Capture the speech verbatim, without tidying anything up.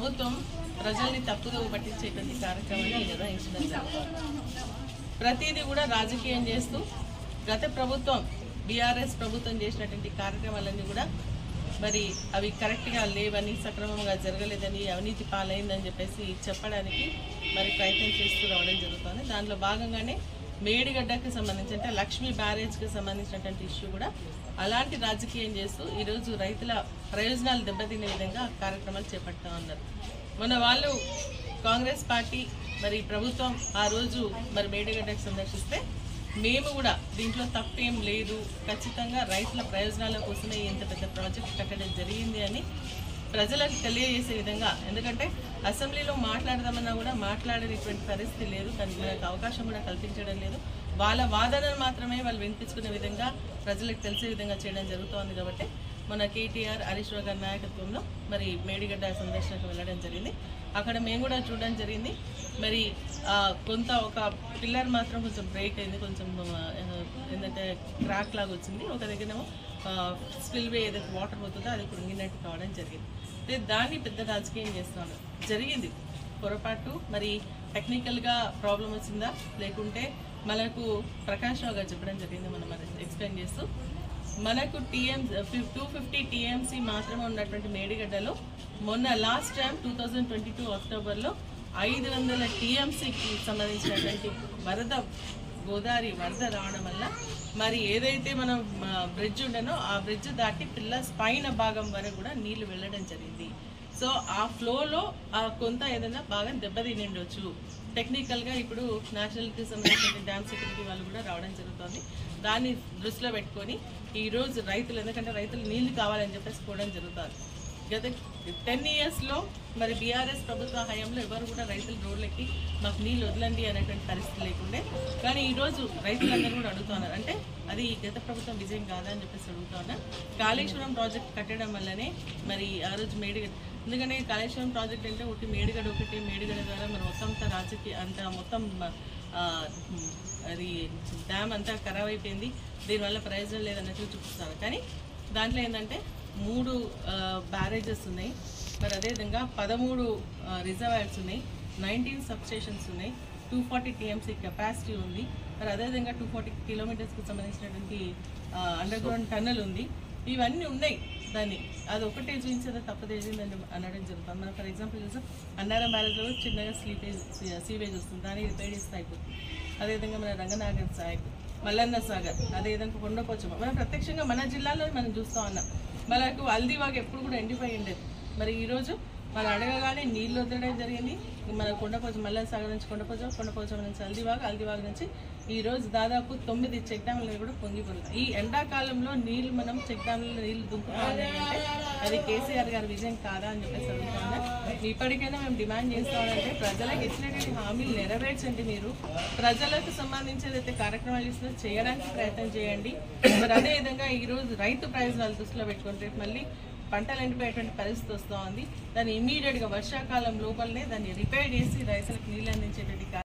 ప్రభుత్వం ప్రజల్ని తప్పుదోవ పట్టించేటువంటి కార్యక్రమాన్ని నిర్వహించడం జరుగుతుంది. ప్రతిదీ కూడా రాజకీయం చేస్తూ గత ప్రభుత్వం బీఆర్ఎస్ ప్రభుత్వం చేసినటువంటి కార్యక్రమాలన్నీ కూడా మరి అవి కరెక్ట్గా లేవని, సక్రమంగా జరగలేదని, అవినీతి పాలైందని చెప్పేసి చెప్పడానికి మరి ప్రయత్నం చేస్తూ రావడం జరుగుతుంది. దాంట్లో భాగంగానే మేడిగడ్డకి సంబంధించి అంటే లక్ష్మీ బ్యారేజ్కి సంబంధించినటువంటి ఇష్యూ కూడా అలాంటి రాజకీయం చేస్తూ ఈరోజు రైతుల ప్రయోజనాలు దెబ్బతినే విధంగా కార్యక్రమాలు చేపడతా ఉన్నారు. మొన్న వాళ్ళు కాంగ్రెస్ పార్టీ మరి ప్రభుత్వం ఆ రోజు మరి మేడిగడ్డకు సందర్శిస్తే మేము కూడా దీంట్లో తప్పేం లేదు, ఖచ్చితంగా రైతుల ప్రయోజనాల కోసమే ఇంత పెద్ద ప్రాజెక్ట్ కట్టడం జరిగింది అని ప్రజలకు తెలియజేసే విధంగా, ఎందుకంటే అసెంబ్లీలో మాట్లాడదామన్నా కూడా మాట్లాడేటువంటి పరిస్థితి లేదు, కానీ మనకు అవకాశం కూడా కల్పించడం లేదు. వాళ్ళ వాదనను మాత్రమే వాళ్ళు వినిపించుకునే విధంగా ప్రజలకు తెలిసే విధంగా చేయడం జరుగుతోంది. కాబట్టి మన కేటీఆర్ హరీష్ రావు గారి నాయకత్వంలో మరి మేడిగడ్డ సందర్శనకు వెళ్ళడం జరిగింది. అక్కడ మేము కూడా చూడడం జరిగింది. మరి కొంత ఒక పిల్లర్ మాత్రం కొంచెం బ్రేక్ అయింది, కొంచెం ఏంటంటే క్రాక్ లాగా వచ్చింది. ఒక దగ్గరేమో స్పిల్వే ఏదైతే వాటర్ పోతుందో అది కృంగినట్టు కావడం జరిగింది. దాన్ని పెద్ద రాజకీయం చేస్తున్నాను జరిగింది. పొరపాటు మరి టెక్నికల్గా ప్రాబ్లం వచ్చిందా లేకుంటే మనకు ప్రకాష్ రావు గారు చెప్పడం జరిగింది. మనం ఎక్స్ప్లెయిన్ చేస్తూ మనకు టీఎం టూ ఫిఫ్టీ టీఎంసీ మాత్రమే ఉన్నటువంటి మేడిగడ్డలో మొన్న last time two thousand twenty two అక్టోబర్లో ఐదు వందల టీఎంసీకి సంబంధించినటువంటి వరద గోదావరి వరద రావడం వల్ల మరి ఏదైతే మనం బ్రిడ్జ్ ఉండనో ఆ బ్రిడ్జ్ దాటి పిల్లర్స్ పైన భాగం వరకు కూడా నీళ్లు వెళ్ళడం జరిగింది. సో ఆ ఫ్లోలో ఆ కొంత ఏదైనా బాగా దెబ్బతిని ఉండొచ్చు. టెక్నికల్గా ఇప్పుడు నేషనల్కి సంబంధించిన డ్యామ్ సెక్యూరిటీ వాళ్ళు కూడా రావడం జరుగుతుంది. దాన్ని దృష్టిలో పెట్టుకొని ఈరోజు రైతులు, ఎందుకంటే రైతులు నీళ్లు కావాలని చెప్పేసి పోవడం జరుగుతుంది. గత టెన్ ఇయర్స్లో మరి బీఆర్ఎస్ ప్రభుత్వ హయాంలో ఎవరు కూడా రైతులు రోడ్లకి మాకు నీళ్ళు వదలండి అనేటువంటి పరిస్థితి లేకుండే, కానీ ఈరోజు రైతులందరూ కూడా అడుగుతున్నారు. అంటే అది గత ప్రభుత్వం విజయం కాదా అని చెప్పేసి అడుగుతా ఉన్నారు. కాళేశ్వరం ప్రాజెక్ట్ కట్టడం వల్లనే మరి ఆ రోజు మేడిగడ్డ, ఎందుకంటే కాళేశ్వరం ప్రాజెక్ట్ అంటే ఒకటి మేడిగడ్డ ఒకటి మేడిగడ్డ ద్వారా మరి మొత్తం రాజకీయ అంత మొత్తం అది డ్యామ్ అంతా ఖరాబ్ అయిపోయింది, దీనివల్ల ప్రయోజనం లేదన్నట్టు చూపిస్తారు. కానీ దాంట్లో ఏంటంటే మూడు బ్యారేజెస్ ఉన్నాయి, మరి అదేవిధంగా పదమూడు రిజర్వాయర్స్ ఉన్నాయి, నైన్టీన్ సబ్స్టేషన్స్ ఉన్నాయి, టూ ఫార్టీ టీఎంసీ కెపాసిటీ ఉంది, మరి అదేవిధంగా టూ ఫార్టీ కిలోమీటర్స్కి సంబంధించినటువంటి అండర్ గ్రౌండ్ టన్నల్ ఉంది. ఇవన్నీ ఉన్నాయి. దాన్ని అది ఒకటే చూపించేది తప్పదేసిందని అనడం జరుగుతుంది. మనం ఫర్ ఎగ్జాంపుల్ చూస్తే అన్నారం బ్యారేజ్లో చిన్నగా స్లీపేజ్ సీవేజ్ వస్తుంది, దాన్ని రిపేర్ చేస్తే అయిపోతుంది. అదేవిధంగా మన రంగనాగర్ సాగర్, మల్లన్న సాగర్, అదేవిధంగా కొండపోచమ్మ, మనం ప్రత్యక్షంగా మన జిల్లాలో మనం చూస్తూ ఉన్నాం. మనకు హల్దీవాగ్ ఎప్పుడు కూడా ఎండిపోయి ఉండేది. మరి ఈరోజు మనం అడగగానే నీళ్ళు వదలడం జరిగింది. మన కొండపోచమ్మ, మల్లన్న సాగర్ నుంచి కొండపోచమ్మ, కొండపోచమ్మ నుంచి హల్దీవాగ్, హల్దీవాగ్ నుంచి ఈరోజు దాదాపు తొమ్మిది చెక్ డ్యామ్లు కూడా పొంగిపోతుంది. ఈ ఎండాకాలంలో నీళ్లు మనం చెక్ డ్యామ్లలో నీళ్లు దుంకుతామని అంటే అది కేసీఆర్ గారి విజయం కాదా అని చెప్పేసి అడుగుతున్నా. ఇప్పటికైనా మేము డిమాండ్ చేస్తామంటే ప్రజలకు ఇచ్చినటువంటి హామీలు నెరవేర్చండి. మీరు ప్రజలకు సంబంధించేదైతే కార్యక్రమాలు ఇస్తున్నా చేయడానికి ప్రయత్నం చేయండి. మరి అదేవిధంగా ఈరోజు రైతు ప్రయోజనాలు దృష్టిలో పెట్టుకుంటే మళ్ళీ పంటలు ఎండిపోయేటువంటి పరిస్థితి వస్తూ ఉంది. దాన్ని ఇమీడియట్గా వర్షాకాలం లోపలనే దాన్ని రిపేర్ చేసి రైతులకు నీళ్ళు అందించేటువంటి